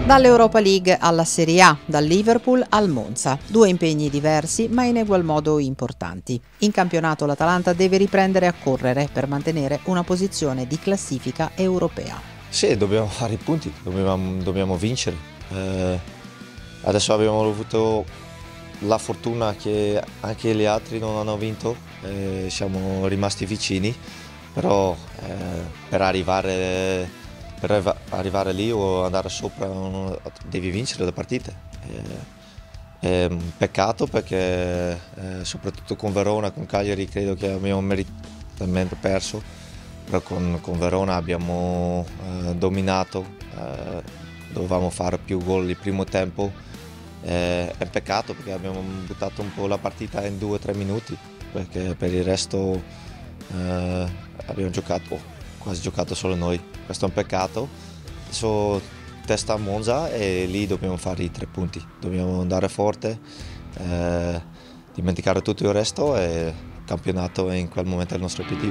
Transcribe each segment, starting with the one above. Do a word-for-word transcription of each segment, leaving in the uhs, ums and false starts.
Dall'Europa League alla Serie A, dal Liverpool al Monza, due impegni diversi ma in egual modo importanti. In campionato l'Atalanta deve riprendere a correre per mantenere una posizione di classifica europea. Sì, dobbiamo fare i punti, dobbiamo, dobbiamo vincere. Eh, adesso abbiamo avuto la fortuna che anche gli altri non hanno vinto, eh, siamo rimasti vicini, però eh, per arrivare... Per arrivare lì o andare sopra devi vincere le partite. È un peccato perché eh, soprattutto con Verona, con Cagliari credo che abbiamo meritamente perso, però con, con Verona abbiamo eh, dominato, eh, dovevamo fare più gol il primo tempo. Eh, è un peccato perché abbiamo buttato un po' la partita in due o tre minuti, perché per il resto eh, abbiamo giocato quasi giocato solo noi. Questo è un peccato. Adesso testa a Monza e lì dobbiamo fare i tre punti. Dobbiamo andare forte, eh, dimenticare tutto il resto e il campionato è in quel momento il nostro obiettivo.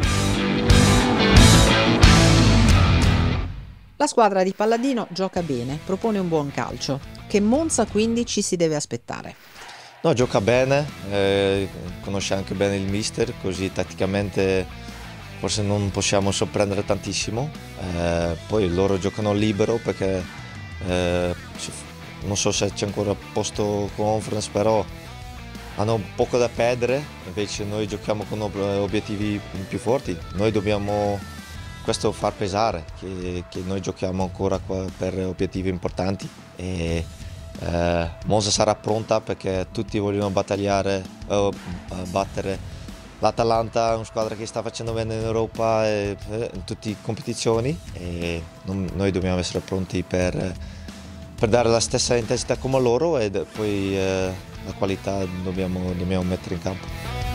La squadra di Palladino gioca bene, propone un buon calcio. Che Monza quindi ci si deve aspettare? No, gioca bene, eh, conosce anche bene il mister, così tatticamente forse non possiamo sorprendere tantissimo, eh, poi loro giocano libero perché eh, non so se c'è ancora posto conference, però hanno poco da perdere, invece noi giochiamo con obiettivi più forti. Noi dobbiamo questo far pesare, che, che noi giochiamo ancora per obiettivi importanti e eh, Monza sarà pronta perché tutti vogliono battagliare, eh, battere l'Atalanta, è una squadra che sta facendo bene in Europa e in tutte le competizioni e non, noi dobbiamo essere pronti per, per dare la stessa intensità come loro e poi eh, la qualità dobbiamo, dobbiamo mettere in campo.